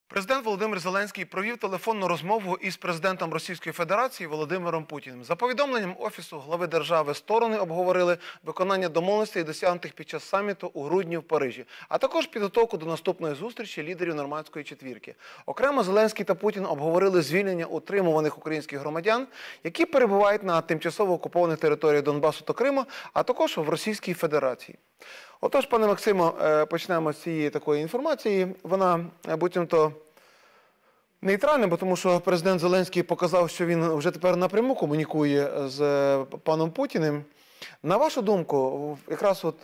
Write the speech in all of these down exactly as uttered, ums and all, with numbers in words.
Президент Володимир Зеленський провів телефонну розмову із президентом Російської Федерації Володимиром Путіним. За повідомленням Офісу глави держави, сторони обговорили виконання домовленостей, досягнутих під час саміту у грудні в Парижі, а також підготовку до наступної зустрічі лідерів Нормандської четвірки. Окремо Зеленський та Путін обговорили звільнення утримуваних українських громадян, які перебувають на тимчасово окупованих територіях Донбасу та Криму, а також в Російській Федерації. Отож, пане Максимо, почнемо з цієї такої інформації. Вона, буцімто, нейтральна, бо тому що президент Зеленський показав, що він вже тепер напряму комунікує з паном Путіним. На вашу думку, якраз от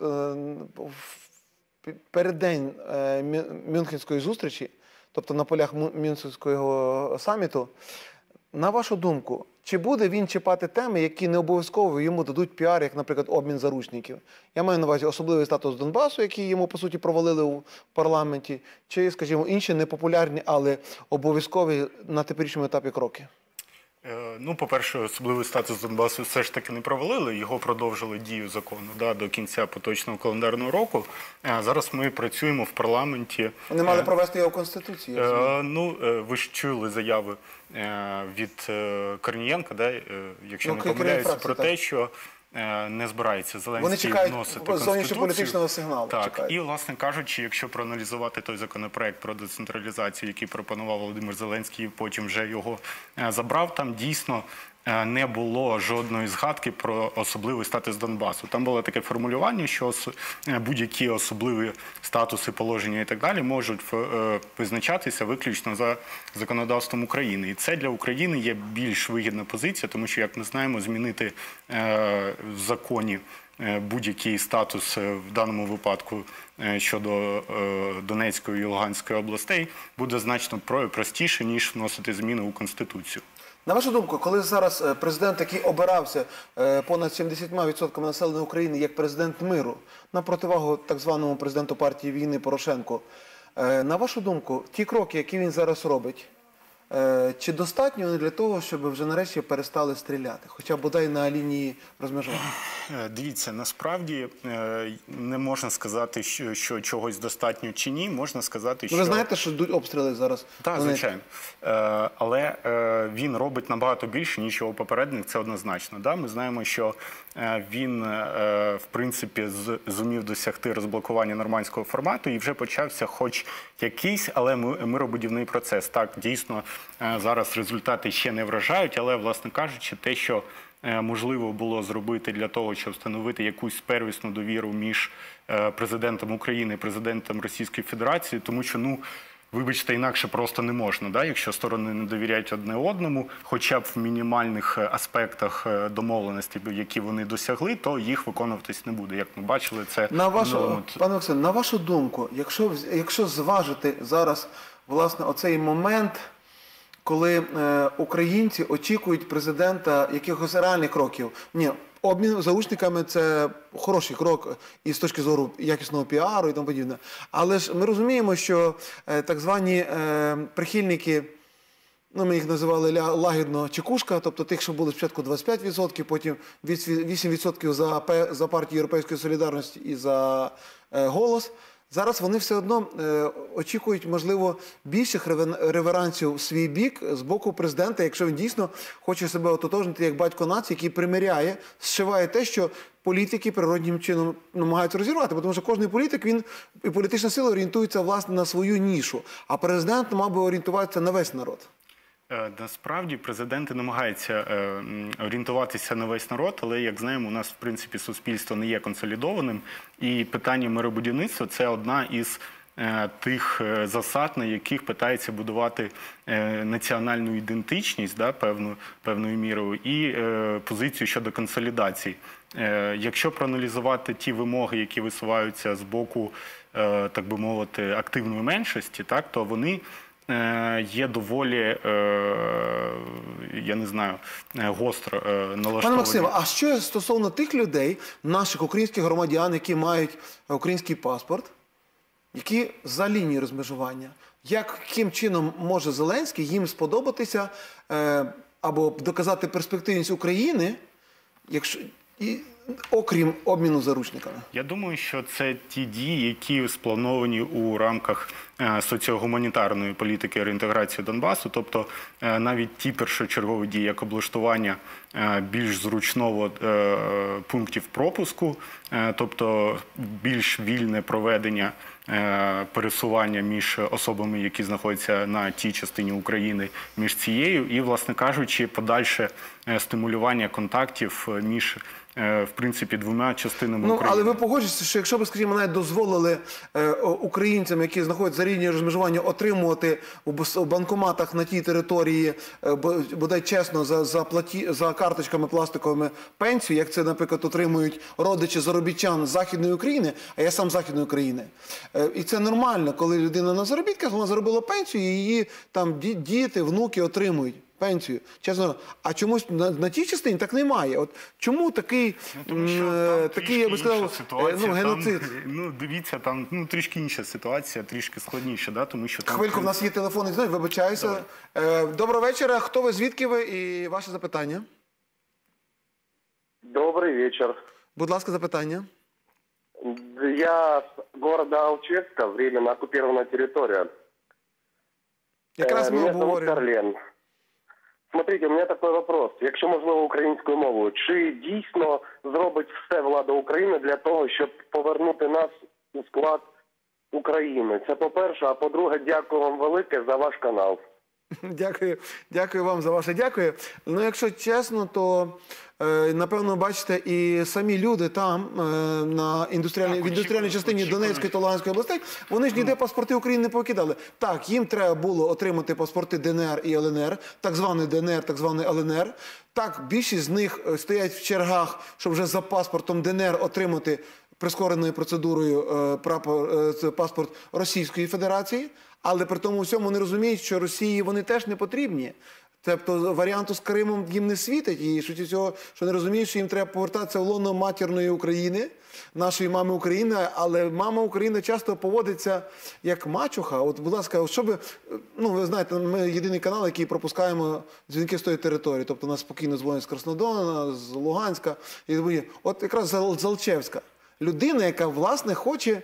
в переддень Мюнхенської зустрічі, тобто на полях Мюнхенського саміту, на вашу думку, чи буде він чіпати теми, які не обов'язково йому дадуть піар, як, наприклад, обмін заручників? Я маю на увазі особливий статус Донбасу, який йому, по суті, провалили у парламенті, чи, скажімо, інші непопулярні, але обов'язкові на теперішньому етапі кроки? Ну, по-перше, особливий статус Донбасу все ж таки не провалили, його продовжили дію закону да, до кінця поточного календарного року. А зараз ми працюємо в парламенті. Вони мали провести його в Конституції? Е, ну, ви ж чули заяви від Корнієнка, да, якщо ну, не помиляюся, про так. те, що не збирається Зеленський вносити Вони чекають зовнішньополітичного сигналу. Так, чекають. і, власне кажучи, якщо проаналізувати той законопроект про децентралізацію, який пропонував Володимир Зеленський, потім вже його забрав, там дійсно не було жодної згадки про особливий статус Донбасу. Там було таке формулювання, що будь-які особливі статуси, положення і так далі можуть визначатися виключно за законодавством України. І це для України є більш вигідна позиція, тому що, як ми знаємо, змінити в законі будь-який статус в даному випадку щодо Донецької і Луганської областей буде значно простіше, ніж вносити зміни у Конституцію. На вашу думку, коли зараз президент, який обирався понад сімдесятьма відсотками населення України як президент миру, на противагу так званому президенту партії війни Порошенку, на вашу думку, ті кроки, які він зараз робить, чи достатньо вони для того, щоб вже нарешті перестали стріляти? Хоча бодай на лінії розмежування. Дивіться, насправді не можна сказати, що, що чогось достатньо чи ні. Можна сказати, що... Ви знаєте, що йдуть обстріли зараз? Так, звичайно. Але він робить набагато більше, ніж його попередник, це однозначно. Да? Ми знаємо, що він, в принципі, зумів досягти розблокування нормандського формату і вже почався хоч якийсь, але миробудівний процес. Так, дійсно, зараз результати ще не вражають, але, власне кажучи, те, що можливо було зробити для того, щоб встановити якусь первісну довіру між президентом України і президентом Російської Федерації, тому що, ну, вибачте, інакше просто не можна, да? Якщо сторони не довіряють одне одному, хоча б в мінімальних аспектах домовленості, які вони досягли, то їх виконуватись не буде. Як ми бачили, це... На вашу, пане Максим, на вашу думку, якщо, якщо зважити зараз, власне, оцей момент, коли е, українці очікують президента якихось реальних кроків. Ні, обмін заручниками – це хороший крок і з точки зору якісного піару і тому подібне. Але ж ми розуміємо, що е, так звані е, прихильники, ну, ми їх називали лагідно чекушка, тобто тих, що були спочатку двадцять п'ять відсотків, потім вісім відсотків за, за партію Європейської солідарності і за е, «Голос», зараз вони все одно е, очікують, можливо, більших реверансів в свій бік з боку президента, якщо він дійсно хоче себе ототожнити як батько нації, який примиряє, зшиває те, що політики природнім чином намагаються розірвати. Тому що кожен політик, він і політична сила орієнтується, власне, на свою нішу, а президент мав би орієнтуватися на весь народ. Насправді, президенти намагаються орієнтуватися на весь народ, але, як знаємо, у нас, в принципі, суспільство не є консолідованим, і питання миробудівництва – це одна із тих засад, на яких питається будувати національну ідентичність, да, певну, певною мірою, і позицію щодо консолідації. Якщо проаналізувати ті вимоги, які висуваються з боку, так би мовити, активної меншості, так, то вони є доволі, я не знаю, гостро налаштовані. Пане Максиме, а що стосовно тих людей, наших українських громадян, які мають український паспорт, які за лінією розмежування, яким чином може Зеленський їм сподобатися або доказати перспективність України, якщо... І окрім обміну заручниками? Я думаю, що це ті дії, які сплановані у рамках е, соціогуманітарної політики реінтеграції Донбасу. Тобто е, навіть ті першочергові дії, як облаштування е, більш зручного е, пунктів пропуску, е, тобто більш вільне проведення е, пересування між особами, які знаходяться на тій частині України, між цією, і, власне кажучи, подальше е, стимулювання контактів між в принципі, двома частинами Ну, України. але ви погоджуєтеся, що якщо б, скажімо, навіть дозволили е, українцям, які знаходяться за лінією розмежування, отримувати у бос- у банкоматах на тій території, е, бо- бодай чесно, за, за, платі, за карточками пластиковими пенсію, як це, наприклад, отримують родичі заробітчан з Західної України, а я сам з Західної України. Е, і це нормально, коли людина на заробітках, вона заробила пенсію, і її там ді- діти, внуки отримують пенсію. Чесно, а чомусь на, на тій частині так немає. От чому такий, Тому що м, там е, такий, я би трішки інша сказав, ситуація, е, ну, геноцид? Там, ну, дивіться, там ну, трішки інша ситуація, трішки складніша, да? Тому що там... Хвильку, в нас є телефонний дзвінок, вибачаюся. Е, Доброго вечора. Хто ви, звідки ви і ваше запитання? Добрый вечер. Будь ласка, запитання. Я с города Алчевска, временно оккупированная территория. Якраз Э, ми Меня зовут обговорюємо. Карлен. Смотрите, у мене такий вопрос. Якщо можливо українською мовою, чи дійсно зробить все влада України для того, щоб повернути нас у склад України? Це по-перше, а по-друге, дякую вам велике за ваш канал. Дякую, дякую вам за ваше дякую. Ну, якщо чесно, то е, напевно бачите, і самі люди там е, на індустріальній, в індустріальній частині Донецької та Луганської областей, вони ж ніде паспорти України не покидали. Так, їм треба було отримати паспорти ДНР і ЛНР, так званий ДНР, так званий ЛНР. Так, більшість з них е, стоять в чергах, щоб вже за паспортом ДНР отримати прискореною процедурою е, прапор, е, це паспорт Російської Федерації. Але при тому всьому вони розуміють, що Росії вони теж не потрібні. Тобто варіанту з Кримом їм не світить. І що цього, що не розуміють, що їм треба повертатися в лоно матірної України, нашої мами України. Але мама України часто поводиться як мачуха. От, будь ласка, от що би, ну ви знаєте, ми єдиний канал, який пропускаємо дзвінки з тої території. Тобто нас спокійно дзвонять з Краснодона, з Луганська. І от якраз з Алчевська. Людина, яка, власне, хоче,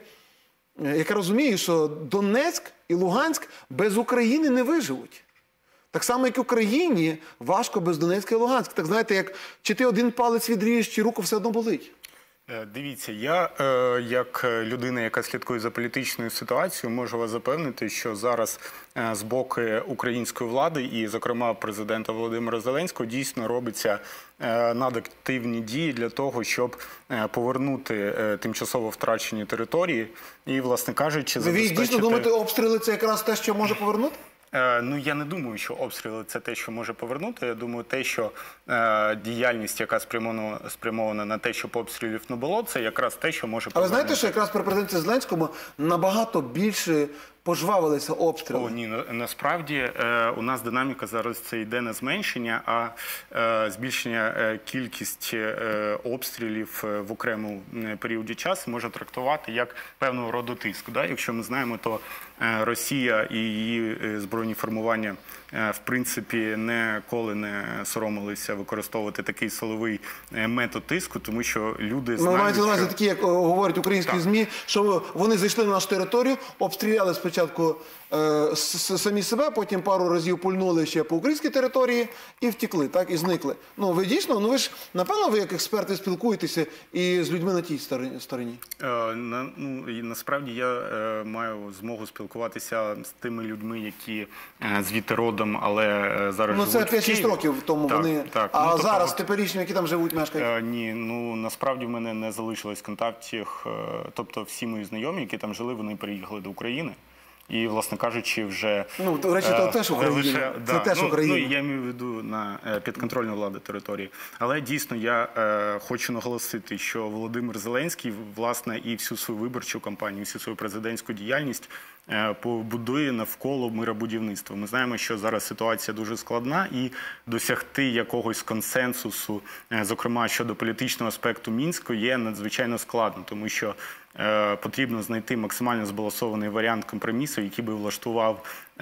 яка розуміє, що Донецьк і Луганськ без України не виживуть. Так само, як і Україні, важко без Донецька і Луганська. Так знаєте, як чи ти один палець відріжеш, чи руку все одно болить. Дивіться, я, е, як людина, яка слідкує за політичною ситуацією, можу вас запевнити, що зараз е, з боку української влади і, зокрема, президента Володимира Зеленського дійсно робиться е, надактивні дії для того, щоб е, повернути е, тимчасово втрачені території і, власне кажучи, Ви забезпечити... дійсно думаєте, обстріли – це якраз те, що може повернути? Е, Ну, я не думаю, що обстріли – це те, що може повернути. Я думаю, те, що е, діяльність, яка спрямована, спрямована на те, щоб обстрілів не було, це якраз те, що може А ви повернути. знаєте, що якраз при президенті Зеленському набагато більше пожвавилися обстріли? О, ні, на, насправді е, у нас динаміка зараз це йде не зменшення, а е, збільшення е, кількість е, обстрілів е, в окремому е, періоді часу може трактувати як певного роду тиск. Да? Якщо ми знаємо, то е, Росія і її е, збройні формування е, в принципі ніколи не соромилися використовувати такий силовий е, метод тиску, тому що люди Ви знають, маєте на увазі що... такі, як о, говорять українські Так. ЗМІ, що вони зайшли на нашу територію, обстріляли спочатку е, с- самі себе, потім пару разів пульнули ще по українській території і втекли, так, і зникли. Ну, ви дійсно, ну ви ж, напевно, ви як експерти спілкуєтеся і з людьми на тій стороні- стороні. Е, на, ну, і насправді я е, маю змогу спілкуватися з тими людьми, які е, звідти родом, але е, зараз Ну, це живуть в п'ять-шість Києві. років тому Так, вони, так. а Ну, тобто, зараз от, теперішні, які там живуть, мешкають. Е, ні, ну насправді в мене не залишилось контактів. Е, тобто всі мої знайомі, які там жили, вони переїхали до України. І, власне кажучи, вже... Ну, до речі, то е, теж Україна. лише- Це да, теж ну, Україна. Ну, я маю в виду на е, підконтрольну владу території. Але дійсно я е, хочу наголосити, що Володимир Зеленський, власне, і всю свою виборчу кампанію, всю свою президентську діяльність е, побудує навколо миробудівництва. Ми знаємо, що зараз ситуація дуже складна, і досягти якогось консенсусу, е, зокрема щодо політичного аспекту Мінську, є надзвичайно складно, тому що Е, потрібно знайти максимально збалансований варіант компромісу, який би влаштував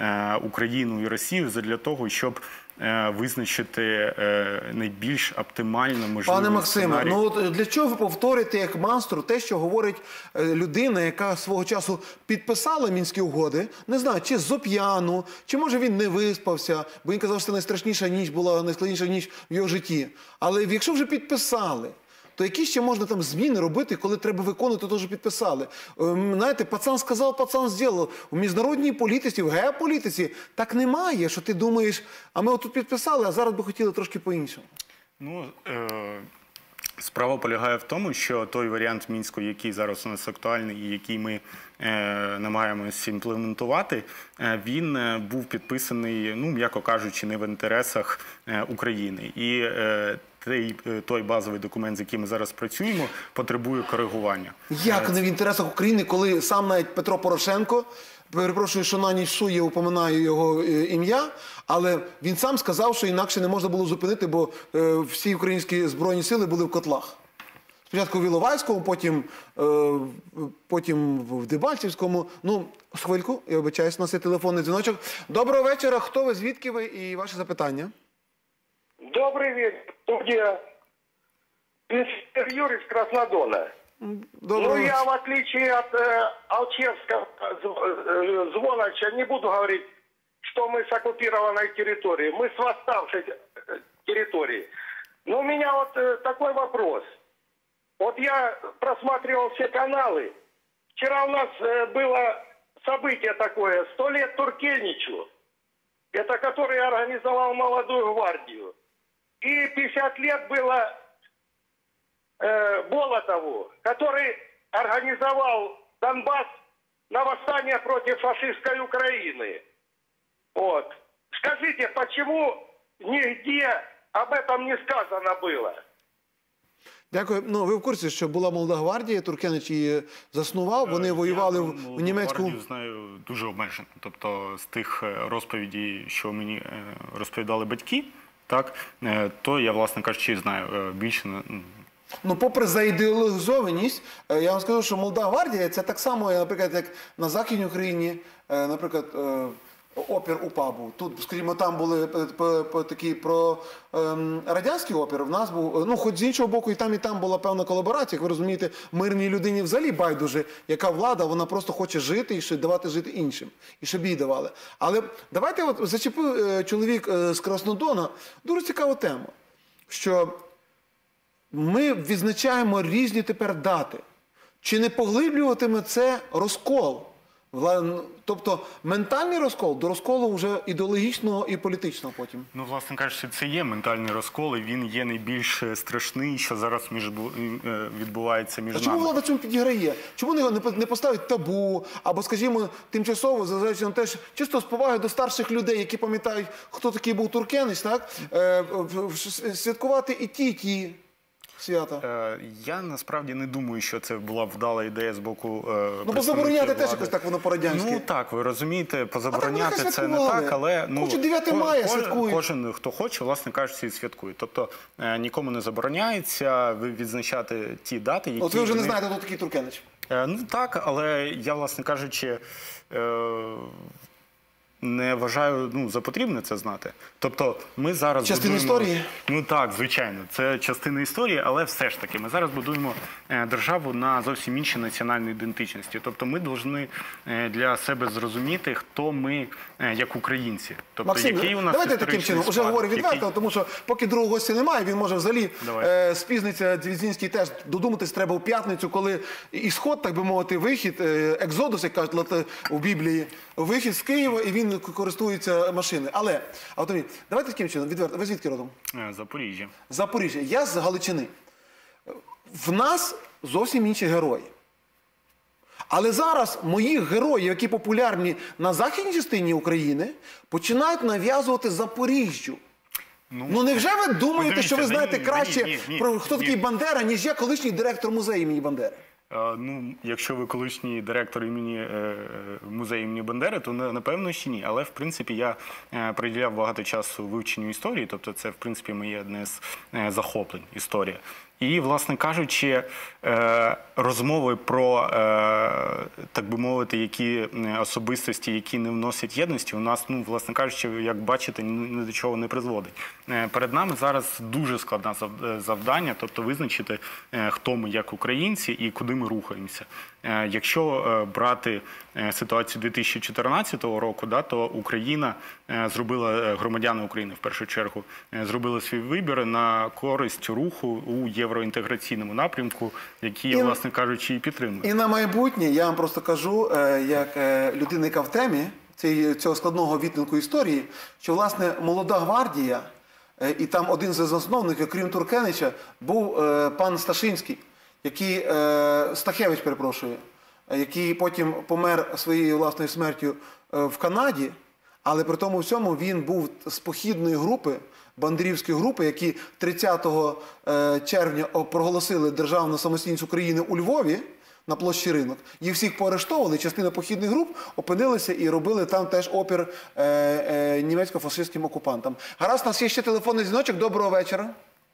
е, Україну і Росію задля того, щоб е, визначити е, найбільш оптимально можливий Пане Максиме, сценарій. ну от для чого ви повторюєте як мантру те, що говорить е, людина, яка свого часу підписала Мінські угоди, не знаю, чи зоп'яну, чи може він не виспався, бо він казав, що це найстрашніша ніч була, найскладніша ніч в його житті. Але якщо вже підписали, то які ще можна там зміни робити, коли треба виконувати те, що підписали? Ем, знаєте, пацан сказав, пацан зробив. У міжнародній політиці, в геополітиці так немає, що ти думаєш, а ми отут підписали, а зараз би хотіли трошки по-іншому. Ну, е справа полягає в тому, що той варіант Мінську, який зараз у нас актуальний і який ми е намагаємося імплементувати, е він е був підписаний, ну, м'яко кажучи, не в інтересах е України. І е той, той базовий документ, з яким ми зараз працюємо, потребує коригування. Як не в інтересах України, коли сам навіть Петро Порошенко, перепрошую, що на ніч сує, упоминаю його е, ім'я, але він сам сказав, що інакше не можна було зупинити, бо е, всі українські збройні сили були в котлах. Спочатку в Іловайському, потім, е, потім в Дебальцівському. Ну, хвильку, я вибачаюсь, у нас є телефонний дзвіночок. Доброго вечора, хто ви, звідки ви і ваші запитання? Добрый вечер, студия. Инспектор Юрий с Краснодона. Доброго Ну, я, вечора. в отличие от э, Алчевского э, Звонача, не буду говорить, что мы с оккупированной территории. Мы с восставшей э, территории. Но у меня вот э, такой вопрос. Вот я просматривал все каналы. Вчера у нас э, было событие такое. Сто лет Туркеничу. Это который организовал молодую гвардию. И пятьдесят лет было э, Болотову, который организовал Донбасс на восстание против фашистской Украины. Вот. Скажите, почему нигде об этом не сказано было? Дякую. Ну, ви в курсі, що була молода гвардія, Туркенич її заснував, вони воювали Я в, про в німецьку... Гвардію знаю дуже обмежено. Тобто з тих розповідей, що мені е, розповідали батьки, так, е, то я, власне кажучи, знаю е, більше. ну, Ну, попри заідеологізованість, е, я вам скажу, що молода гвардія – це так само, наприклад, як на Західній Україні, е, наприклад, е, опір УПА був. Тут, скажімо, там були е, по- по- такі про ем, радянський опір, в нас був, е, ну, хоч з іншого боку, і там, і там була певна колаборація. Як ви розумієте, мирній людині взагалі байдуже, яка влада, вона просто хоче жити і ще давати жити іншим. І щоб їй давали. Але давайте, от зачепив е, чоловік е, з Краснодона, дуже цікаву тему, що ми відзначаємо різні тепер дати. Чи не поглиблюватиме це розкол? Вла- Тобто ментальний розкол до розколу вже ідеологічного і політичного потім. Ну, власне кажучи, це є ментальний розкол, і він є найбільш страшний, що зараз між, бу- е, відбувається між А чому нами. влада цьому підіграє? Чому не, не, не поставить табу, або, скажімо, тимчасово, зважаючи на те, що чисто з поваги до старших людей, які пам'ятають, хто такий був Туркенич, так? Е, в- в- святкувати і ті, і ті свята. Е, Я насправді не думаю, що це була вдала ідея з боку е, Ну, представників позабороняти теж влади. якось так воно по-радянськи. Ну так, ви розумієте, А позабороняти так, це не святкували. так, але ну Хочуть дев'яте мая, ко- святкують. Кожен, хто хоче, власне кажучи, і святкує. Тобто е, нікому не забороняється ви- відзначати ті дати, які От ви вже не вони- знаєте, хто такий Туркенич. Е, Ну так, але я, власне кажучи, е, не вважаю ну, за потрібне це знати. Тобто ми зараз Частина будуємо... історії? Ну так, звичайно, це частина історії, але все ж таки ми зараз будуємо е, державу на зовсім іншій національній ідентичності. Тобто ми повинні е, для себе зрозуміти, хто ми е, як українці. Тобто, Максим, який у нас давайте таким історичний чином, уже спадок, говорю відверто, який- тому що поки другого гостя немає, він може взагалі Давай. е, спізниться, Дзвізінський теж додуматись треба в п'ятницю, коли ісход, так би мовити, вихід, е, екзодус, як кажуть лати- у Біблії, вихід з Києва, і він користується машиною. Але, Антоні, давайте таким чином, відверто, ви звідки родом? Е, Запоріжжя. Запоріжжя. Я з Галичини. В нас зовсім інші герої. Але зараз моїх героїв, які популярні на західній частині України, починають нав'язувати Запоріжжю. Ну невже ви думаєте, дивіться, що ви да знаєте ні, краще ні, ні, ні, про хто ні. такий Бандера, ніж я, колишній директор музею імені Бандери? Е, Ну, якщо ви колишній директор імені е, музею імені Бандери, то на- напевно ще ні. Але в принципі я е, приділяв багато часу вивченню історії, тобто це в принципі моє одне з е, захоплень історія. І, власне кажучи, е, розмови про, е, так би мовити, які особистості, які не вносять єдності, у нас, ну, власне кажучи, як бачите, ні, ні до чого не призводить. Е, перед нами зараз дуже складне завдання, тобто визначити, е, хто ми як українці і куди ми рухаємося. Е, якщо е, брати е, ситуацію дві тисячі чотирнадцятого року, да, то Україна е, зробила, громадяни України в першу чергу, е, зробили свій вибір на користь руху у євроінтеграційному напрямку, який, І- власне кажучи, і підтримує. І на майбутнє, я вам просто кажу, е, як е, людина, яка в темі цієї- цього складного відтинку історії, що, власне, молода гвардія, е, і там один з засновників, крім Туркенича, був е, пан Сташинський, який, е, Стахевич, перепрошую, е, який потім помер своєю власною смертю е, в Канаді, але при тому всьому він був з похідної групи, бандерівської групи, які тридцятого е, червня о- проголосили державну самостійність України у Львові на площі Ринок. Їх всіх поарештовували, частина похідних груп опинилися і робили там теж опір е, е, німецько-фашистським окупантам. Гаразд, у нас є ще телефонний дзвіночок. Доброго вечора.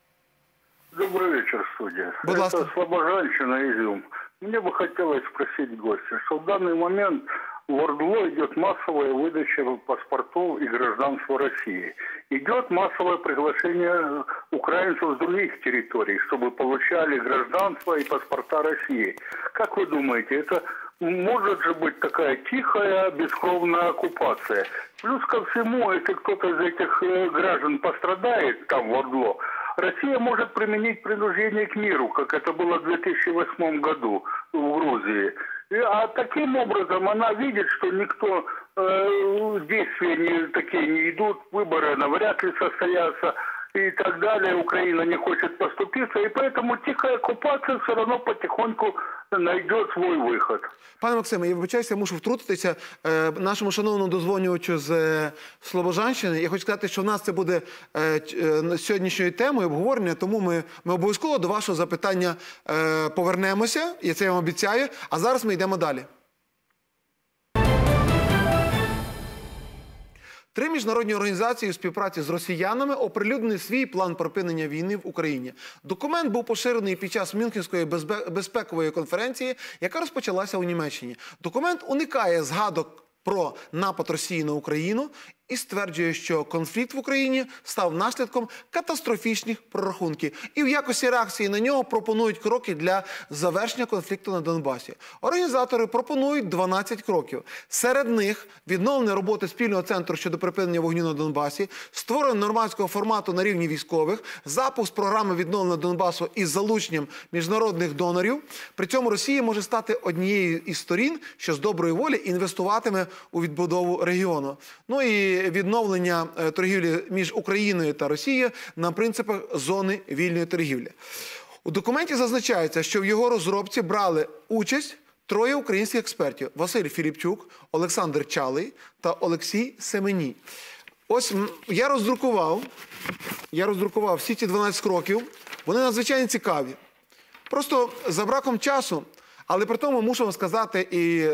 Добрый вечер, студия. Будь ласка. Это Слобожанщина, Изюм. Мне бы хотелось спросить гостя, что в данный момент в ОРДЛО идет массовая выдача паспортов и гражданства России. Идет массовое приглашение украинцев с других территорий, чтобы получали гражданство и паспорта России. Как вы думаете, это может же быть такая тихая, бескровная оккупация? Плюс ко всему, если кто-то из этих э, граждан пострадает там в ОРДЛО, Россия может применить принуждение к миру, как это было в две тысячи восьмом году в Грузии. И, а таким образом она видит, что никто э, действия не, такие не идут, выборы навряд ли состоятся и так далее. Украина не хочет поступиться, и поэтому тихая оккупация все равно потихоньку найдет свой выход. Пане Максиме, я вибачаюся, я мушу втрутитися е, нашому шановному дозвонювачу з е, Слобожанщини. Я хочу сказати, що в нас це буде е, ч- е, сьогоднішньою темою обговорення, тому ми, ми обов'язково до вашого запитання е, повернемося, я це вам обіцяю, а зараз ми йдемо далі. Три міжнародні організації у співпраці з росіянами оприлюднили свій план припинення війни в Україні. Документ був поширений під час Мюнхенської безбе- безпекової конференції, яка розпочалася у Німеччині. Документ уникає згадок про напад Росії на Україну і стверджує, що конфлікт в Україні став наслідком катастрофічних прорахунків. І в якості реакції на нього пропонують кроки для завершення конфлікту на Донбасі. Організатори пропонують дванадцять кроків. Серед них відновлення роботи спільного центру щодо припинення вогню на Донбасі, створення нормандського формату на рівні військових, запуск програми відновлення Донбасу із залученням міжнародних донорів. При цьому Росія може стати однією із сторін, що з доброї волі інвестуватиме у відбудову регіону. Ну і відновлення е, торгівлі між Україною та Росією на принципах зони вільної торгівлі. У документі зазначається, що в його розробці брали участь троє українських експертів – Василь Філіпчук, Олександр Чалий та Олексій Семеній. Ось м, я роздрукував, я роздрукував всі ці дванадцять кроків. Вони надзвичайно цікаві. Просто за браком часу, але при тому мушу вам сказати і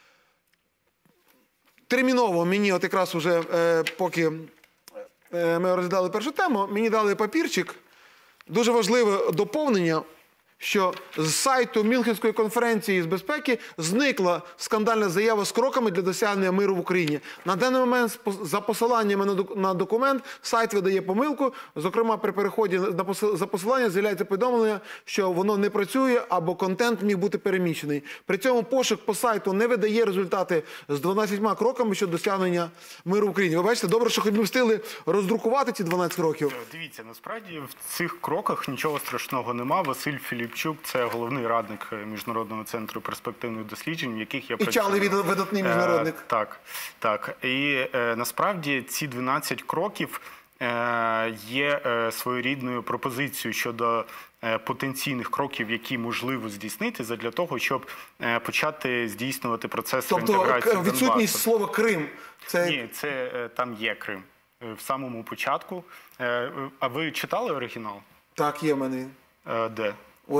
терміново мені, от якраз уже е, поки е, ми розглядали першу тему, мені дали папірчик, дуже важливе доповнення, що з сайту Мюнхенської конференції з безпеки зникла скандальна заява з кроками для досягнення миру в Україні. На даний момент за посиланнями на док- на документ сайт видає помилку. Зокрема, при переході на посил- за посилання з'являється повідомлення, що воно не працює або контент міг бути переміщений. При цьому пошук по сайту не видає результати з дванадцятьма кроками щодо досягнення миру в Україні. Ви бачите, добре, що хоч ми встигли роздрукувати ці дванадцять кроків. Дивіться, насправді в цих кроках нічого страшного нема. Василь Філіпчук – це головний радник Міжнародного центру перспективних досліджень, в яких я І працюю. Чалий від- видатний міжнародник. Е, так, так. І е, насправді ці дванадцять кроків е, є е, своєрідною пропозицією щодо е, потенційних кроків, які можливо здійснити задля того, щоб е, почати здійснювати процес Тобто реінтеграції к- відсутність Донбасу. слова «Крим». Це... Ні, це е, там є Крим. Е, В самому початку. Е, А ви читали оригінал? Так, є в мене він. Е, Де? Ось він.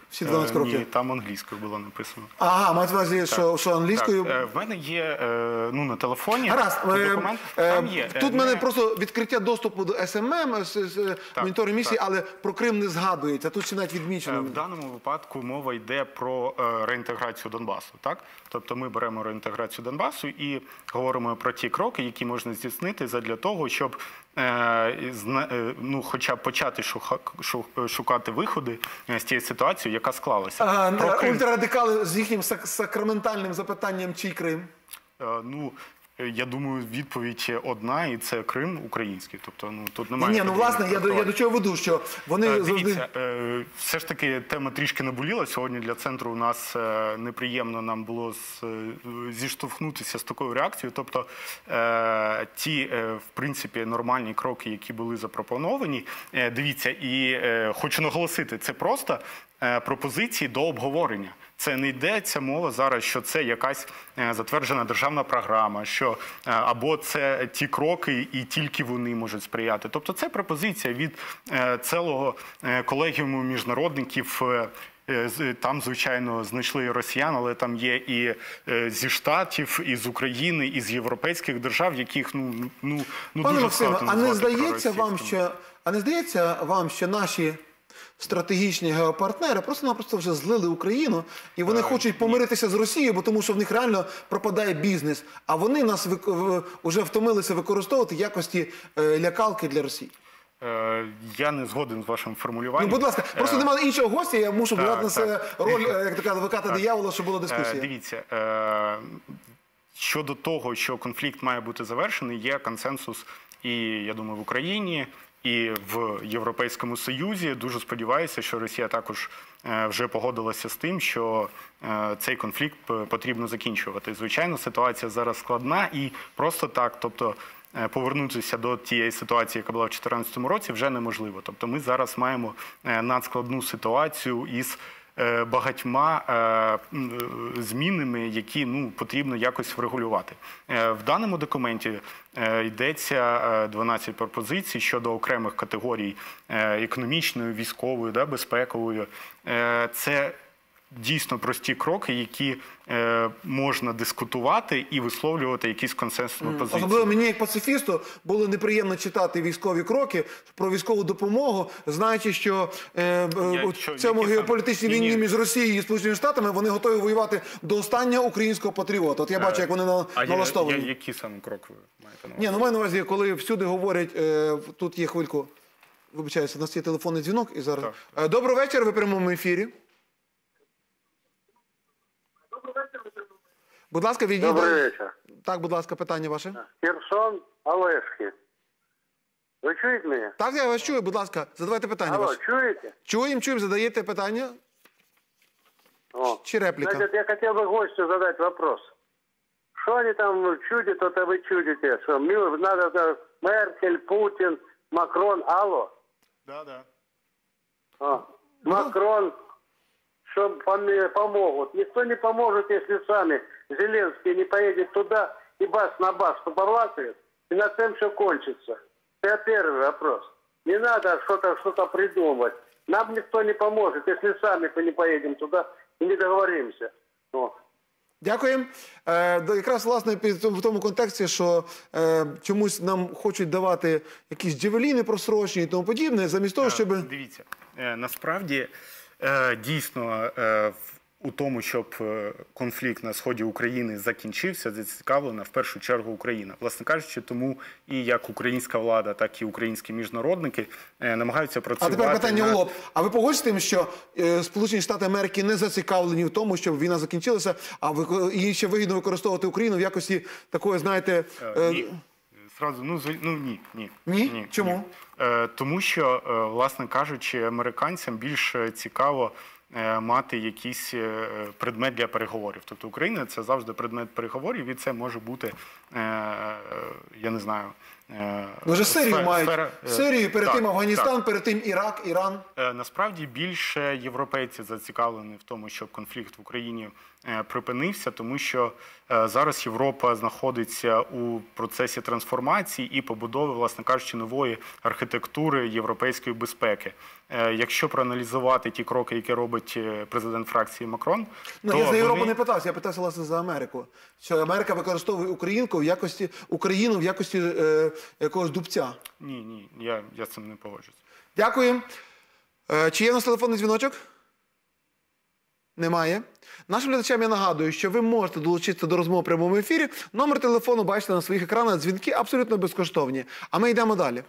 всі дванадцять Е, кроків? Ні, там англійською було написано. Ага, мається на увазі, що, що англійською. Так, е, в мене є е, ну, на телефоні Гаразд. е, документ. е, Там є. е, Тут в мене не- просто відкриття доступу до ес ем ем, з, з монітору місії, так. але про Крим не згадується. Тут ще навіть Е, відмічено. В даному випадку мова йде про е, реінтеграцію Донбасу. Так? Тобто ми беремо реінтеграцію Донбасу і говоримо про ті кроки, які можна здійснити задля того, щоб е, зна- е, ну, хоча б почати шуха- шу- шукати виходи е, з тієї ситуації, яка склалася. А, Про Крим. ультрарадикали з їхнім сак- сакраментальним запитанням, чий Крим? Е, Ну, е, я думаю, відповідь одна, і це Крим український. Тобто, ну тут немає. Ні, ну власне, я до, я до чого веду, що вони Е, завжди... Дивіться, е, все ж таки тема трішки наболіла. Сьогодні для центру у нас е, неприємно нам було з- е, зіштовхнутися з такою реакцією. Тобто е, ті, е, в принципі, нормальні кроки, які були запропоновані, е, дивіться, і е, хочу наголосити, це просто е, пропозиції до обговорення. Це не йдеться мова зараз, що це якась е, затверджена державна програма, що е, або це ті кроки, і тільки вони можуть сприяти. Тобто це пропозиція від е, цілого е, колегіуму міжнародників. е, е, з- Там, звичайно, знайшли і росіян, але там є і е, зі Штатів, і з України, і з європейських держав, яких ну ну ну Пане дуже Максиме, складно а не назвати здається вам, проросійськими. що а не здається вам, що наші стратегічні геопартнери просто-напросто вже злили Україну, і вони хочуть помиритися з Росією, бо тому що в них реально пропадає бізнес, а вони нас вик- в- вже втомилися використовувати в якості е, лякалки для Росії. Е, Я не згоден з вашим Ну, формулюванням. будь ласка, просто Е, немає іншого гостя, я мушу так, брати на себе так. роль, е, як така адвоката диявола, щоб була Е, дискусія. Дивіться, е, щодо того, що конфлікт має бути завершений, є консенсус і, я думаю, в Україні, і в Європейському Союзі. Дуже сподіваюся, що Росія також е, вже погодилася з тим, що е, цей конфлікт п- потрібно закінчувати. Звичайно, ситуація зараз складна і просто так, тобто е, повернутися до тієї ситуації, яка була в дві тисячі чотирнадцятому році, вже неможливо. Тобто ми зараз маємо е, надскладну ситуацію із е, багатьма е, м, е, змінами, які ну, потрібно якось врегулювати. Е, В даному документі е, йдеться е, дванадцять пропозицій щодо окремих категорій е, економічної, військової, да, безпекової. Е, Це дійсно прості кроки, які е, можна дискутувати і висловлювати якісь консенсусні позиції. Особливо мені, як пацифісту, було неприємно читати військові кроки про військову допомогу, знаючи, що е, е, Я- у що- цьому які геополітичній саме? війні Ні-ні. між Росією і Сполученими Штатами вони готові воювати до останнього українського патріота. От я бачу, як вони на- А я- налаштовані. я- які саме кроки ви маєте на увазі? Ні, ну маю на увазі, коли всюди говорять, е, тут є хвильку, вибачаюся, у нас є телефонний дзвінок і зараз. Так. Е, доброго вечора, ви в прямому ефірі. Будь ласка, відійдіть. Добрый вечер. Так, будь ласка, питання ваше. Херсон, Олешки. Ви чуєте мене? Так, я вас чую, будь ласка, задавайте питання Алло, ваше. чуєте? Чуємо, чуємо, задаєте питання О. чи репліка? Значит, я хотел бы гостю задать вопрос. Что они там чудят, то вы чудите? Что мил- надо так, Меркель, Путин, Макрон, алло? Да, да. А. Макрон, что пом- помогут. Никто не поможет, если сами Зеленский не поедет туда и бас на бас побалакает, и на тем все кончится. Это первый вопрос. Не надо что-то что-то придумывать. Нам никто не поможет, если сами не поедем туда и не договоримся. О. Дякуємо. Е, да, якраз, власне, під- в тому контексті, що е, чомусь нам хочуть давати якісь джевеліни просрочені і тому подібне, замість того, щоб... Е, Дивіться, е, насправді е, дійсно е, в- у тому, щоб е, конфлікт на сході України закінчився, зацікавлена в першу чергу Україна. Власне кажучи, тому і як українська влада, так і українські міжнародники е, намагаються А працювати. тепер питання на- в лоб. А ви погоджуєтесь з тим, що е, Сполучені Штати Америки не зацікавлені в тому, щоб війна закінчилася, а ви, і ще вигідно використовувати Україну в якості такої, знаєте... Е, е, Ні. Зразу, ну, зв- ну ні, ні. Ні? Чому? Е, тому що, е, власне кажучи, американцям більш цікаво е, мати якийсь е, предмет для переговорів. Тобто Україна – це завжди предмет переговорів, і це може бути, е, е, я не знаю, Ну, вже Сирію сфера- мають. сфера, е, Сирію, перед так, тим Афганістан, так. перед тим Ірак, Іран. Е, Насправді більше європейці зацікавлені в тому, щоб конфлікт в Україні е, припинився, тому що е, зараз Європа знаходиться у процесі трансформації і побудови, власне кажучи, нової архітектури європейської безпеки. Е, Якщо проаналізувати ті кроки, які робить е, президент фракції Макрон, Ну, то я за Європу вони- не питався, я питався, власне, за Америку. Що Америка використовує українку в якості, Україну в якості е, якогось дубця. Ні, ні, я, я з цим не погоджуюсь. Дякую. Е, Чи є у нас телефонний дзвіночок? Немає. Нашим глядачам я нагадую, що ви можете долучитися до розмови в прямому ефірі. Номер телефону бачите на своїх екранах. Дзвінки абсолютно безкоштовні. А ми йдемо далі.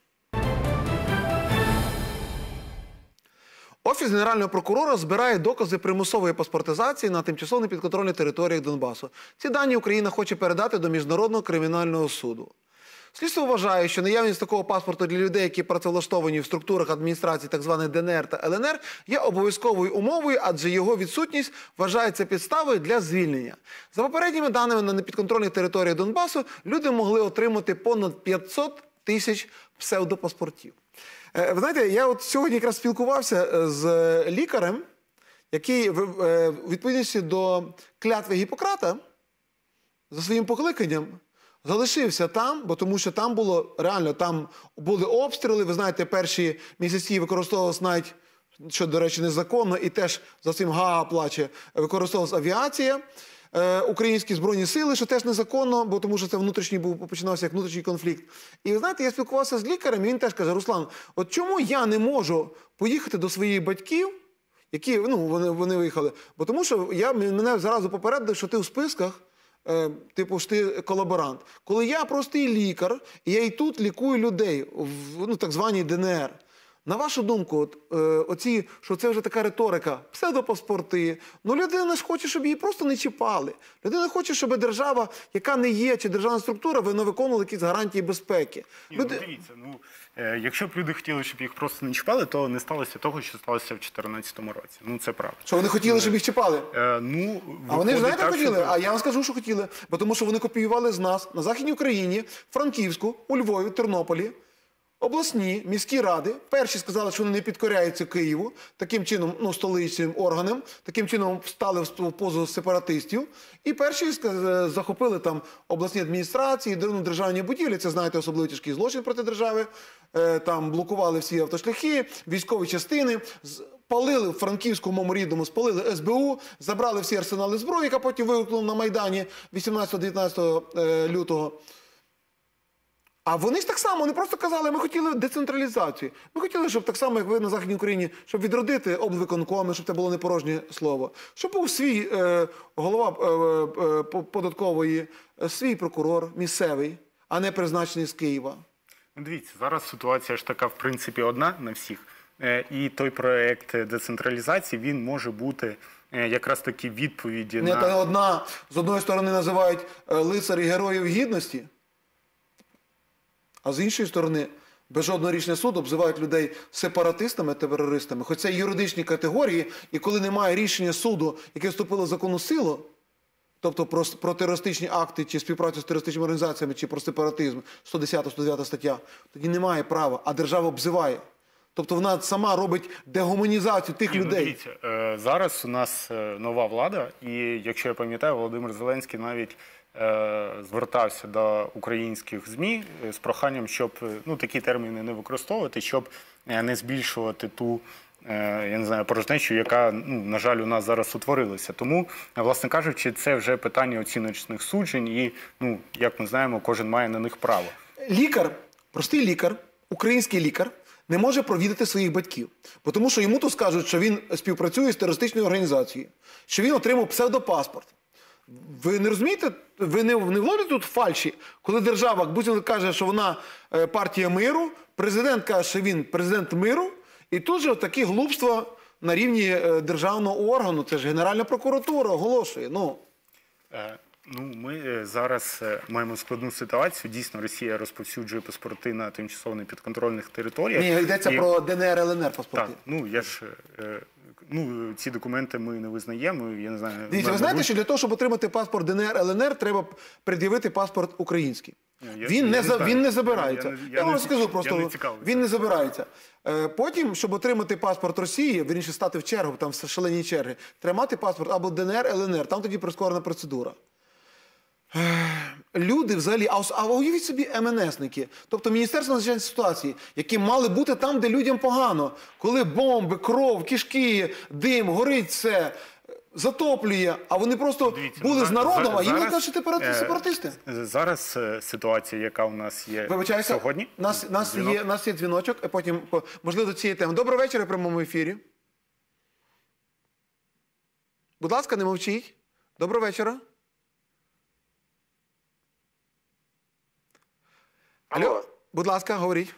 Офіс Генерального прокурора збирає докази примусової паспортизації на тимчасово непідконтрольних територіях Донбасу. Ці дані Україна хоче передати до Міжнародного кримінального суду. Слідство вважає, що наявність такого паспорту для людей, які працевлаштовані в структурах адміністрації так званих Д Н Р та Л Н Р, є обов'язковою умовою, адже його відсутність вважається підставою для звільнення. За попередніми даними, на непідконтрольних територіях Донбасу люди могли отримати понад п'ятсот тисяч псевдопаспортів. Е, Ви знаєте, я от сьогодні якраз спілкувався з лікарем, який в е, в відповідності до клятви Гіппократа за своїм покликанням залишився там, бо тому що там було реально, там були обстріли. Ви знаєте, перші місяці використовувалось навіть, що, до речі, незаконно, і теж за цим Гаага плаче, використовувалась авіація. Е, українські збройні сили, що теж незаконно, бо тому що це внутрішній був, починався як внутрішній конфлікт. І ви знаєте, я спілкувався з лікарем, і він теж каже: Руслан, от чому я не можу поїхати до своїх батьків, які, ну, вони, вони виїхали, бо тому що я, мене зразу попередили, що ти у списках, е, типу, що ти колаборант. Коли я простий лікар, і я і тут лікую людей, в, ну, так званій Д Н Р. На вашу думку, от, е, оці, що це вже така риторика, псевдопаспорти, ну людина ж хоче, щоб її просто не чіпали. Людина хоче, щоб держава, яка не є, чи державна структура, вона виконувала якісь гарантії безпеки. Ні, Люди... ну, дивіться, ну, е, якщо б люди хотіли, щоб їх просто не чіпали, то не сталося того, що сталося в дві тисячі чотирнадцятому році. Ну, це правда. Що вони хотіли, щоб їх чіпали? Е, ну, А вони ж, виходить знаєте, так, хотіли? що- А я вам скажу, що хотіли. Бо тому що вони копіювали з нас на Західній Україні, Франківську, у Львові, Тернополі, обласні, міські ради. Перші сказали, що вони не підкоряються Києву, таким чином, ну, столичним органам, таким чином стали в позу сепаратистів. І перші сказ- захопили там обласні адміністрації, ну, державні будівлі, це, знаєте, особливо тяжкий злочин проти держави. Е, Там блокували всі автошляхи, військові частини, з- палили в Франківському, моєму рідному, спалили С Б У, забрали всі арсенали зброї, яка потім вигукнула на Майдані вісімнадцятого-дев'ятнадцятого е, лютого. А вони ж так само, вони просто казали, ми хотіли децентралізацію. Ми хотіли, щоб так само, як ви на Західній Україні, щоб відродити облвиконкоми, щоб це було не порожнє слово. Щоб був свій е, голова е, е, податкової, е, свій прокурор місцевий, а не призначений з Києва. Ну, дивіться, зараз ситуація ж така, в принципі, одна на всіх. Е, І той проект децентралізації, він може бути е, якраз таки відповіді Не на... та одна, з одної сторони називають е, лицарі героїв гідності, а з іншої сторони, без жодного рішення суду обзивають людей сепаратистами, терористами. Хоч це юридичні категорії, і коли немає рішення суду, яке вступило в законну силу, тобто про, про терористичні акти, чи співпрацю з терористичними організаціями, чи про сепаратизм, сто десята - сто дев'ята стаття, тоді немає права, а держава обзиває. Тобто вона сама робить дегуманізацію тих Ні, ну, людей. дивіться, е, зараз у нас е, нова влада, і, якщо я пам'ятаю, Володимир Зеленський навіть е, звертався до українських ЗМІ з проханням, щоб е, ну, такі терміни не використовувати, щоб е, не збільшувати ту, е, я не знаю, порожнечу, яка, ну, на жаль, у нас зараз утворилася. Тому, е, власне кажучи, це вже питання оціночних суджень, і, ну, як ми знаємо, кожен має на них право. Лікар, простий лікар, український лікар, не може провідати своїх батьків. Бо тому що йому тут скажуть, що він співпрацює з терористичною організацією, що він отримав псевдопаспорт. Ви не розумієте, ви не, не вловите тут фальші, коли держава будь-то каже, що вона е, партія миру, президент каже, що він президент миру, і тут же такі глупства на рівні е, державного органу, це ж Генеральна прокуратура оголошує. Ну. Е, Ну, ми е, зараз е, маємо складну ситуацію. Дійсно, Росія розповсюджує паспорти на тимчасово непідконтрольних територіях. Ні, йдеться І- про Д Н Р, Л Н Р паспорти. Так, ну я ж е, ну ці документи ми не визнаємо. Я не знаю. Дивіться, ви знаєте, що для того, щоб отримати паспорт Д Н Р, Л Н Р, треба пред'явити паспорт український. Я- Він я не не за знаю. він не забирається. Я- я- Я, я вам не- скажу я просто, не цікавився. він не забирається. Е, Потім, щоб отримати паспорт Росії, вірніше стати в чергу, там в шалені черги, треба мати паспорт або ДНР, ЛНР, там тоді прискорена процедура. Люди взагалі, а, ос- а уявіть собі ем ен есники, тобто Міністерство надзвичайних ситуацій, які мали бути там, де людям погано, коли бомби, кров, кишки, дим, горить все, затоплює, а вони просто Дивіться, були за- з народом, за- а їм зараз, кажуть, сепарати- е, сепаратисти. Зараз е, ситуація, яка у нас є Вибачаюся, сьогодні. нас, нас, Дзвінок. є, нас є дзвіночок, а потім, по- можливо, до цієї теми. Доброго вечора в прямому ефірі. Будь ласка, не мовчіть. Доброго вечора. Алло, Алло. будь ласка, говоріть.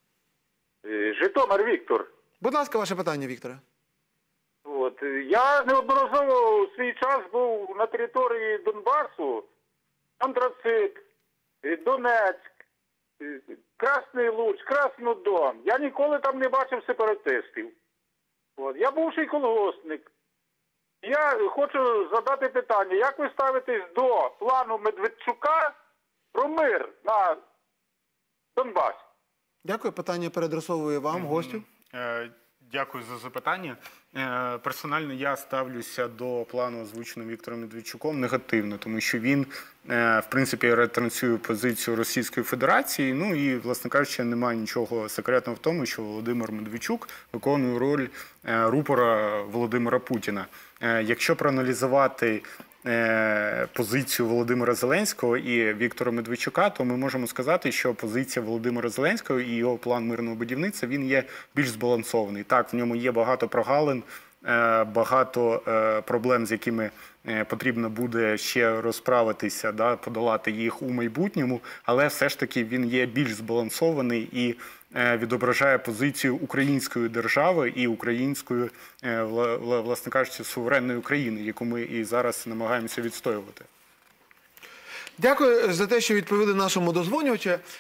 Е, Житомир Віктор. Будь ласка, ваше питання, Вікторе. От. е, Я неодноразово у свій час був на території Донбасу, Антрацит, е, Донецьк, е, Красний Луч, Краснодон. Я ніколи там не бачив сепаратистів. От. Я бувший колгоспник. Я хочу задати питання, як ви ставитесь до плану Медведчука про мир на Донбасі? Дякую, питання переадресовую вам, гостю. Е, Дякую за запитання. Е, Персонально я ставлюся до плану, озвученого Віктором Медведчуком, негативно, тому що він, е, в принципі, ретранслює позицію Російської Федерації. Ну і, власне кажучи, немає нічого секретного в тому, що Володимир Медведчук виконує роль е, рупора Володимира Путіна. Е, Якщо проаналізувати е, позицію Володимира Зеленського і Віктора Медведчука, то ми можемо сказати, що позиція Володимира Зеленського і його план мирного будівництва, він є більш збалансований. Так, в ньому є багато прогалин, е, багато е, проблем, з якими е, потрібно буде ще розправитися, да, подолати їх у майбутньому, але все ж таки він є більш збалансований і е, відображає позицію української держави і української, е, вла- вла- власне кажучи, суверенної України, яку ми і зараз намагаємося відстоювати. Дякую за те, що відповіли нашому дозвонювачу. Е,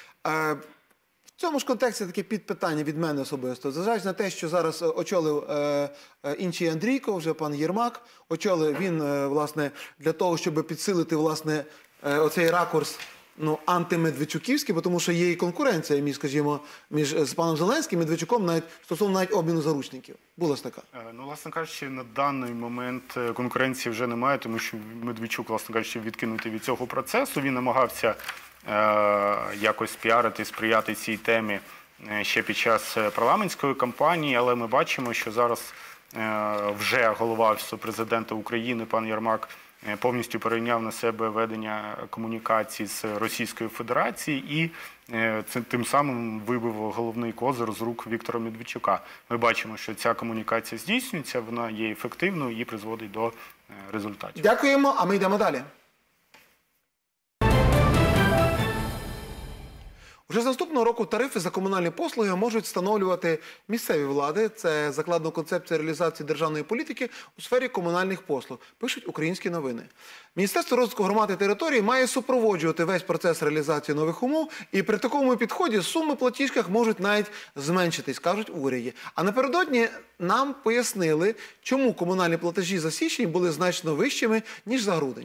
В цьому ж контексті таке підпитання від мене особисто. Зважаючи на те, що зараз е, очолив е, е, інший Андрійко, вже пан Єрмак, очолив він, е, власне, для того, щоб підсилити, власне, е, оцей ракурс, ну, антимедведчуківський, бо тому що є і конкуренція між, скажімо, між е, з паном Зеленським і Медведчуком навіть стосовно навіть обміну заручників. Була ж така. Е, Ну, власне кажучи, на даний момент е, конкуренції вже немає, тому що Медведчук, власне кажучи, відкинутий від цього процесу. Він намагався е, якось піарити, сприяти цій темі е, ще під час е, парламентської кампанії, але ми бачимо, що зараз е, вже голова Офісу президента України, пан Єрмак, е, повністю перейняв на себе ведення комунікацій з Російською Федерацією і е, це тим самим вибив головний козир з рук Віктора Медведчука. Ми бачимо, що ця комунікація здійснюється, вона є ефективною і призводить до е, результатів. Дякуємо, а ми йдемо далі. Уже з наступного року тарифи за комунальні послуги можуть встановлювати місцеві влади. Це закладена концепція реалізації державної політики у сфері комунальних послуг, пишуть Українські новини. Міністерство розвитку громад і територій має супроводжувати весь процес реалізації нових умов, і при такому підході суми в платіжках можуть навіть зменшитись, кажуть в уряді. А напередодні нам пояснили, чому комунальні платежі за січень були значно вищими, ніж за грудень.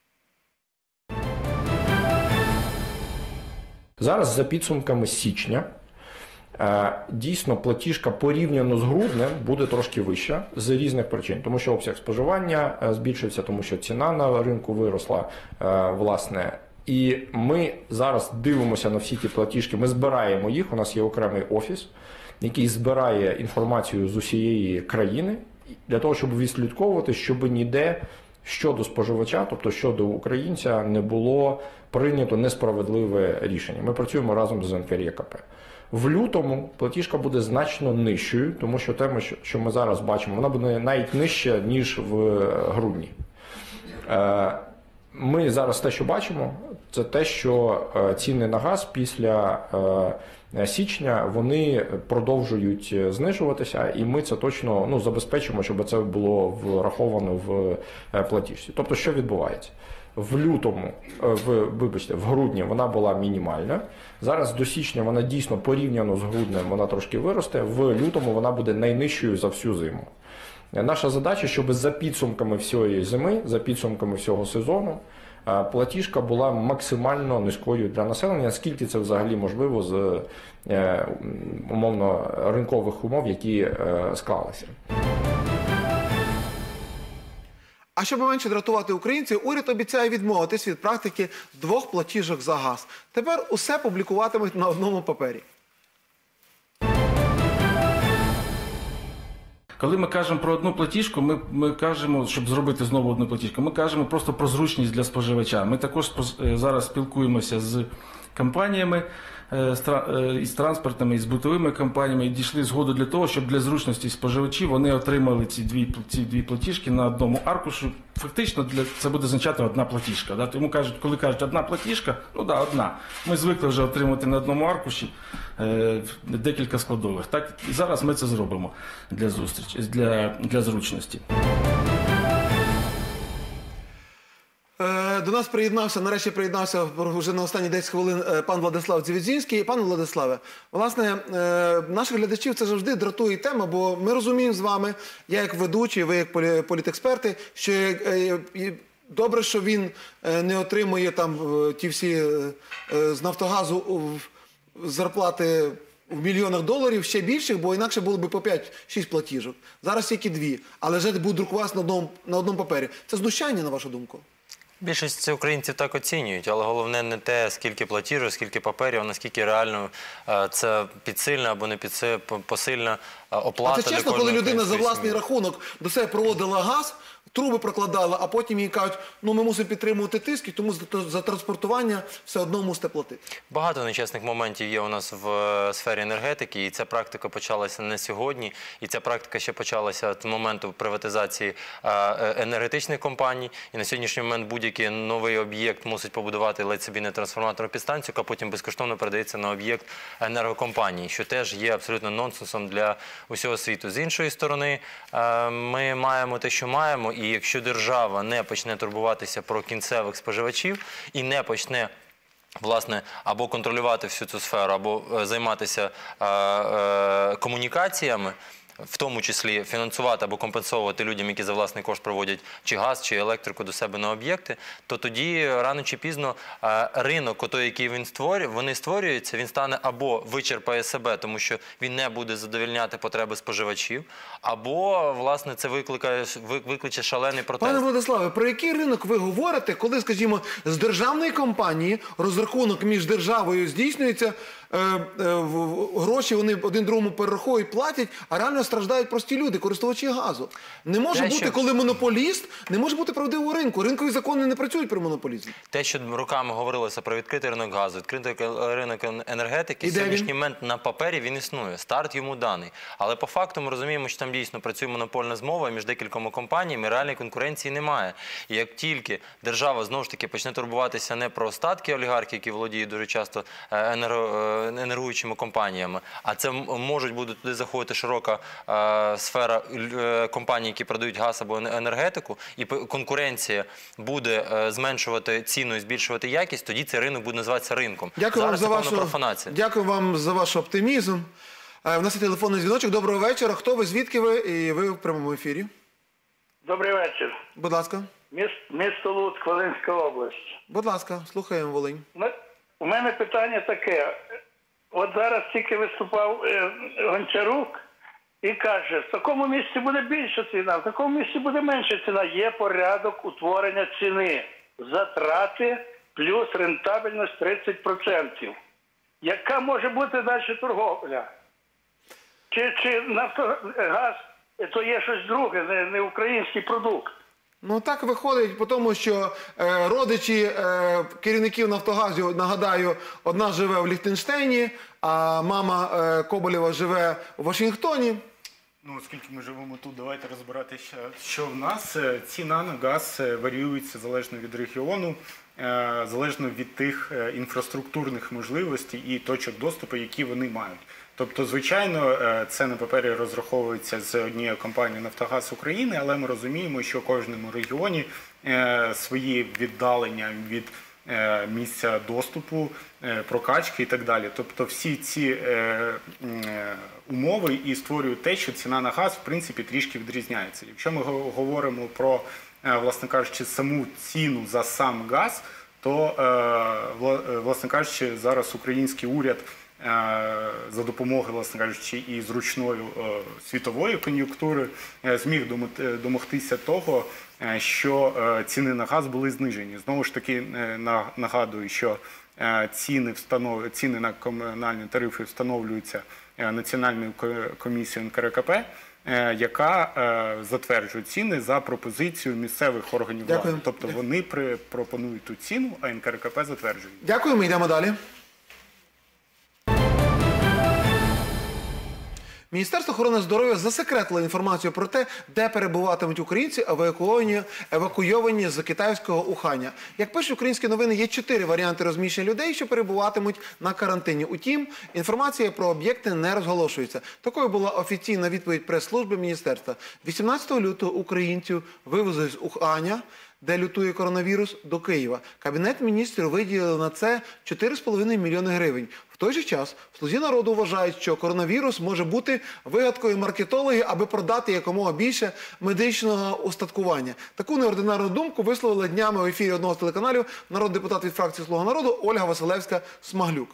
Зараз за підсумками січня е, дійсно платіжка порівняно з груднем буде трошки вища з різних причин. Тому що обсяг споживання е, збільшився, тому що ціна на ринку виросла, е, власне. І ми зараз дивимося на всі ті платіжки, ми збираємо їх, у нас є окремий офіс, який збирає інформацію з усієї країни для того, щоб відслідковувати, щоб ніде щодо споживача, тобто щодо українця, не було прийнято несправедливе рішення. Ми працюємо разом з ен ка ер є ка пе. В лютому платіжка буде значно нижчою, тому що тема, що ми зараз бачимо, вона буде навіть нижча, ніж в грудні. Ми зараз те, що бачимо, це те, що ціни на газ після січня, вони продовжують знижуватися, і ми це точно ну, забезпечимо, щоб це було враховано в платіжці. Тобто, що відбувається? В лютому, в, вибачте, в грудні вона була мінімальна. Зараз до січня вона дійсно порівняно з груднем, вона трошки виросте. В лютому вона буде найнижчою за всю зиму. Наша задача, щоб за підсумками всієї зими, за підсумками всього сезону, платіжка була максимально низькою для населення, наскільки це взагалі можливо з умовно ринкових умов, які склалися. А щоб менше дратувати українців, уряд обіцяє відмовитись від практики двох платіжок за газ. Тепер усе публікуватимуть на одному папері. Коли ми кажемо про одну платіжку, ми, ми кажемо, щоб зробити знову одну платіжку, ми кажемо просто про зручність для споживача. Ми також зараз спілкуємося з компаніями, із транспортними, із бутовими компаніями і дійшли згоду для того, щоб для зручності споживачів вони отримали ці дві, ці дві платіжки на одному аркушу. Фактично для, це буде означати одна платіжка. Да? Тому кажуть, коли кажуть одна платіжка, ну так, да, одна. Ми звикли вже отримати на одному аркуші е, декілька складових. Так? І зараз ми це зробимо для зустрічі, для, для зручності. До нас приєднався, нарешті приєднався вже на останні десять хвилин пан Владислав Дзівідзінський. Пане Владиславе, власне, наших глядачів це завжди дратує тема, бо ми розуміємо з вами, я як ведучий, ви як політексперти, що добре, що він не отримує там ті всі з Нафтогазу зарплати в мільйонах доларів, ще більших, бо інакше було б по п'ять-шість платіжок. Зараз тільки дві, але вже будуть друкуватися на одному, на одному папері. Це знущання, на вашу думку? Більшість українців так оцінюють, але головне не те, скільки платіжок, скільки паперів, а наскільки реально це підсильна або не посильна оплата. А це чесно, коли людина за власний рахунок до себе проводила газ, труби прокладала, а потім їй кажуть, ну ми мусимо підтримувати тиск, і тому за транспортування все одно мусите платити. Багато нечесних моментів є у нас в сфері енергетики, і ця практика почалася не сьогодні, і ця практика ще почалася з моменту приватизації енергетичних компаній, і на сьогоднішній момент будь-який новий об'єкт мусить побудувати ледь собі не трансформаторну підстанцію, яка потім безкоштовно передається на об'єкт енергокомпанії, що теж є абсолютно нонсенсом для усього світу. З іншої сторони, ми маємо те, що маємо, і якщо держава не почне турбуватися про кінцевих споживачів і не почне, власне, або контролювати всю цю сферу, або займатися е, е, комунікаціями, в тому числі фінансувати або компенсовувати людям, які за власний кошт проводять чи газ, чи електрику до себе на об'єкти, то тоді рано чи пізно ринок, той, який він створює, вони створюються, він стане або вичерпає себе, тому що він не буде задовольняти потреби споживачів, або, власне, це викликає, викличе шалений протест. Пане Владиславе, про який ринок ви говорите, коли, скажімо, з державної компанії розрахунок між державою здійснюється, е, е, гроші вони один другому перераховують, платять, а реально страждають прості люди, користувачі газу. Не може Те, бути, що... коли монополіст, не може бути правдивого ринку. Ринкові закони не працюють при монополізмі. Те, що роками говорилося про відкритий ринок газу, відкритий ринок енергетики, в сьогоднішній момент на папері він існує. Старт йому даний. Але по факту ми розуміємо, що там дійсно працює монопольна змова між декількома компаніями, реальної конкуренції немає. І як тільки держава, знову ж таки, почне турбуватися не про остатки олігархів, які володіють дуже часто енергуючими компаніями, а це можуть бути туди заходити широка сфера компаній, які продають газ або енергетику, і конкуренція буде зменшувати ціну і збільшувати якість, тоді цей ринок буде називатися ринком. Дякую вам за вашу профанація. Дякую вам за ваш оптимізм. У нас є телефонний дзвіночок. Доброго вечора. Хто ви, звідки ви? І ви в прямому ефірі. Добрий вечір. Будь ласка. Місто Луцьк, Волинська область. Будь ласка, слухаємо, Волинь. У мене питання таке. От зараз тільки виступав Гончарук і каже, в такому місці буде більша ціна, в такому місці буде менша ціна. Є порядок утворення ціни. Затрати плюс рентабельність тридцять відсотків. Яка може бути далі торговля? Чи, чи Нафтогаз то є щось друге, не, не український продукт? Ну так виходить по тому, що е, родичі е, керівників Нафтогазу, нагадаю, одна живе в Ліхтенштейні, а мама е, Коболєва живе у Вашингтоні. Ну, оскільки ми живемо тут, давайте розбиратися, що в нас. Ціна на газ варіюється залежно від регіону, залежно від тих інфраструктурних можливостей і точок доступу, які вони мають. Тобто, звичайно, це на папері розраховується з однією компанією «Нафтогаз України», але ми розуміємо, що в кожному регіоні свої віддалення від місця доступу, прокачки і так далі. Тобто всі ці умови і створюють те, що ціна на газ, в принципі, трішки відрізняється. Якщо ми говоримо про власне кажучи, саму ціну за сам газ, то, власне кажучи, зараз український уряд за допомогою, власне кажучи, і зручної світової кон'юнктури зміг домогтися того, що ціни на газ були знижені. Знову ж таки, нагадую, що ціни, встанов... ціни на комунальні тарифи встановлюються Національною комісією ен ка ер ка пе, яка затверджує ціни за пропозицією місцевих органів влади. Тобто вони пропонують ту ціну, а ен ка ер ка пе затверджує. Дякую, ми йдемо далі. Міністерство охорони здоров'я засекретило інформацію про те, де перебуватимуть українці, евакуйовані, евакуйовані з китайського Уханя. Як пишуть українські новини, є чотири варіанти розміщення людей, що перебуватимуть на карантині. Утім, інформація про об'єкти не розголошується. Такою була офіційна відповідь прес-служби міністерства. вісімнадцятого лютого українців вивезли з Уханя, де лютує коронавірус, до Києва. Кабінет міністрів виділив на це чотири з половиною мільйони гривень. В той же час в «Слузі народу» вважають, що коронавірус може бути вигадкою маркетологів, аби продати якомога більше медичного устаткування. Таку неординарну думку висловила днями в ефірі одного з телеканалів народний депутат від фракції «Слуга народу» Ольга Василевська-Смаглюк.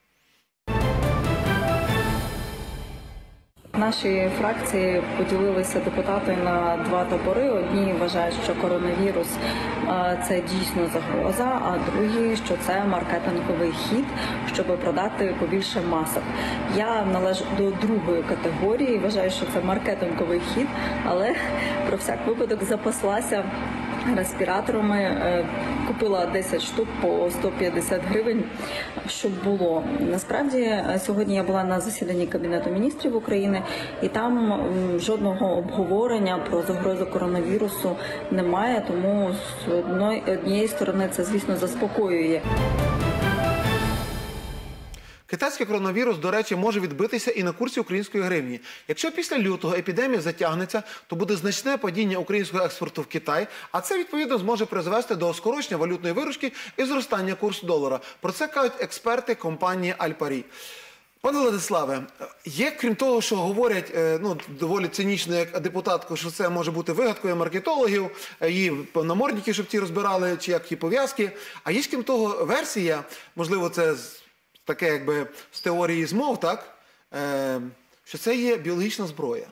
В нашій фракції поділилися депутати на два табори. Одні вважають, що коронавірус – це дійсно загроза, а другі, що це маркетинговий хід, щоб продати побільше масок. Я належу до другої категорії, вважаю, що це маркетинговий хід, але про всяк випадок запаслася респіраторами, купила десять штук по сто п'ятдесят гривень, щоб було. Насправді, сьогодні я була на засіданні Кабінету міністрів України, і там жодного обговорення про загрозу коронавірусу немає, тому з однієї сторони це, звісно, заспокоює. Китайський коронавірус, до речі, може відбитися і на курсі української гривні. Якщо після лютого епідемія затягнеться, то буде значне падіння українського експорту в Китай, а це, відповідно, зможе призвести до скорочення валютної виручки і зростання курсу долара. Про це кажуть експерти компанії «Альпарі». Пане Владиславе, є, крім того, що говорять, ну, доволі цинічно, як депутатку, що це може бути вигадкою маркетологів, її намордники, щоб ті розбирали, чи як ті пов'язки, а є, крім того, версія, можливо, це таке, якби, з теорії змов, так, е, що це є біологічна зброя.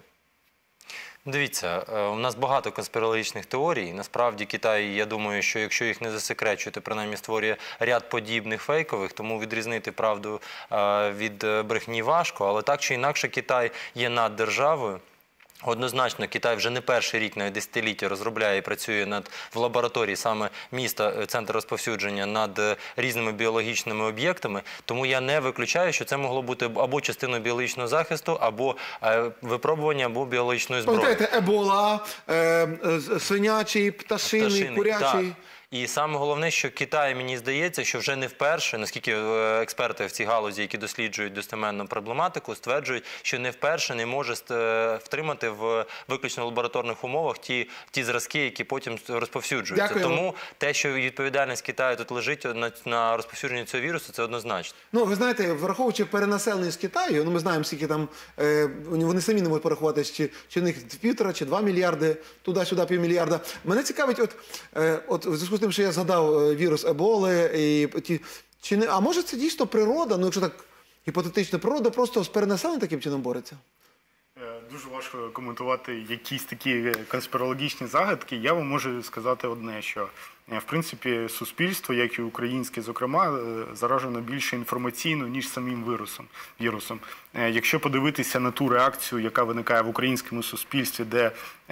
Дивіться, у нас багато конспірологічних теорій. Насправді Китай, я думаю, що якщо їх не засекречує, то принаймні створює ряд подібних фейкових, тому відрізнити правду від брехні важко. Але так чи інакше Китай є наддержавою. Однозначно, Китай вже не перший рік, навіть десятиліття розробляє і працює над, в лабораторії саме міста, центр розповсюдження, над різними біологічними об'єктами. Тому я не виключаю, що це могло бути або частиною біологічного захисту, або е, випробування, або біологічної зброї. Пам'ятаєте, ебола, е, свинячий, пташиний, пташиний, курячий. Так. І саме головне, що Китай, мені здається, що вже не вперше, наскільки експерти в цій галузі, які досліджують достеменну проблематику, стверджують, що не вперше не може втримати в виключно лабораторних умовах ті, ті зразки, які потім розповсюджуються. Дякую. Тому те, що відповідальність Китаю тут лежить на, на розповсюдженні цього вірусу, це однозначно. Ну, ви знаєте, враховуючи перенаселеність Китаю, ну ми знаємо, скільки там, е, вони самі не можуть порахувати, чи, чи в них півтора, чи два мільярди, туди-сюди півмільярда. Мене цікавить, от, е, от в зв'язку з тим, що я згадав вірус еболи, і ті, чи не, а може це дійсно природа, ну якщо так гіпотетично, природа просто з перенаселенням таким чином бореться? Дуже важко коментувати якісь такі конспірологічні загадки. Я вам можу сказати одне, що в принципі суспільство, як і українське, зокрема, заражено більше інформаційно, ніж самим вірусом. вірусом. Якщо подивитися на ту реакцію, яка виникає в українському суспільстві, де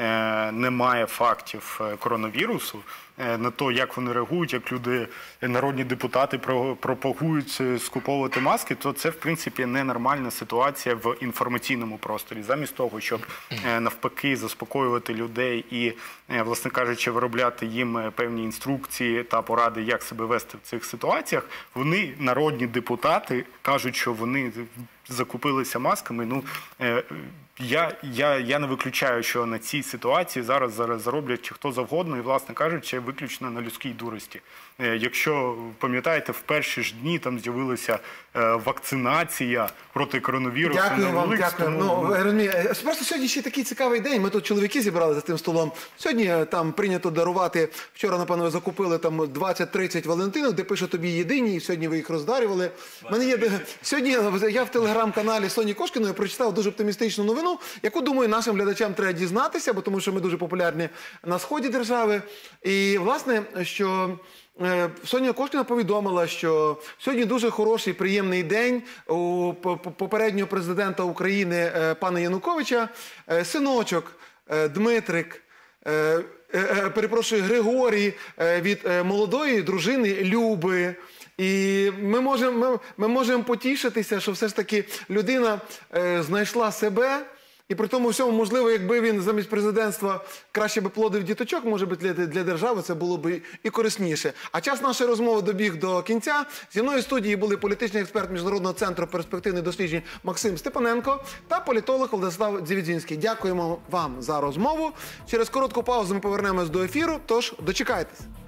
немає фактів коронавірусу, на те, як вони реагують, як люди, народні депутати пропагують скуповувати маски, то це, в принципі, ненормальна ситуація в інформаційному просторі. Замість того, щоб навпаки заспокоювати людей і, власне кажучи, виробляти їм певні інструкції та поради, як себе вести в цих ситуаціях, вони, народні депутати, кажуть, що вони закупилися масками. Ну, е, я, я, я не виключаю, що на цій ситуації зараз, зараз зароблять хто завгодно і, власне кажучи, виключно на людській дурості. Е, якщо, пам'ятаєте, в перші ж дні там з'явилася е, вакцинація проти коронавірусу. Дякую вам, Олексій, дякую. тому- Ну, розумію, просто сьогодні ще такий цікавий день. Ми тут чоловіки зібрали за тим столом. Сьогодні е, там прийнято дарувати, вчора, напевно, ви закупили там двадцять-тридцять валентинок, де пише тобі єдині, і сьогодні ви їх роздарювали. Мене є, сьогодні я в телеграм-каналі Соні Кошкіної прочитав дуже оптимістичну новину, яку, думаю, нашим глядачам треба дізнатися, бо тому що ми дуже популярні на сході держави. І, власне, що е, Соня Кошкіна повідомила, що сьогодні дуже хороший, приємний день у п- п- попереднього президента України е, пана Януковича. Е, Синочок е, Дмитрик, е, е, е, перепрошую, Григорій е, від е, молодої дружини Люби. І ми можемо ми, ми можемо потішитися, що все ж таки людина е, знайшла себе. І при тому всьому, можливо, якби він замість президентства краще би плодив діточок, може би для, для держави це було б і корисніше. А час нашої розмови добіг до кінця. Зі мною в студії були політичний експерт Міжнародного центру перспективних досліджень Максим Степаненко та політолог Владислав Дзівідзінський. Дякуємо вам за розмову. Через коротку паузу ми повернемось до ефіру, тож дочекайтесь.